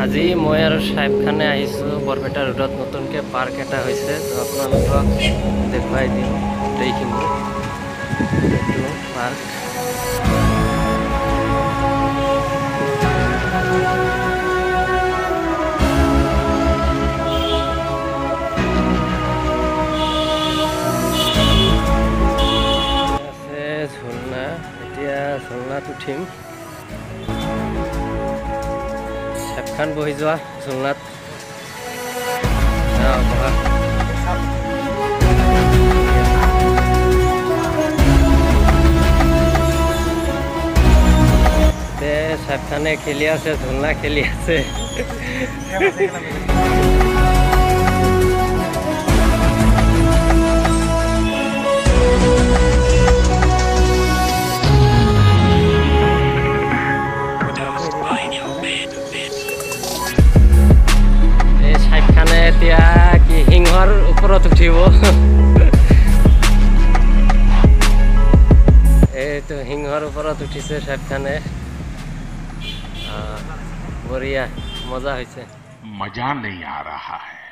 আজি মই আৰু সাহেব খানে আহিছোঁ বৰপেটা ৰোডত নতুনকৈ পাৰ্ক এটা হৈছে তো আপোনালোকক দেখুৱাই দিওঁ গোটেইখিনি এইটো পাৰ্ক আছে ঝুলনা এতিয়া ঝুলনাত উঠিম সাহেবখান বহি যোৱা ঝুলনাত বহা সাহেবখানে খেলি আছে ঝুলনা খেলি আছে এতিয়া কি সিংহৰ ওপৰত উঠিব এইটো সিংহৰ ওপৰত উঠিছে সাহেবখানে বঢ়িয়া মজা হৈছে मजा नहीं आ रहा है।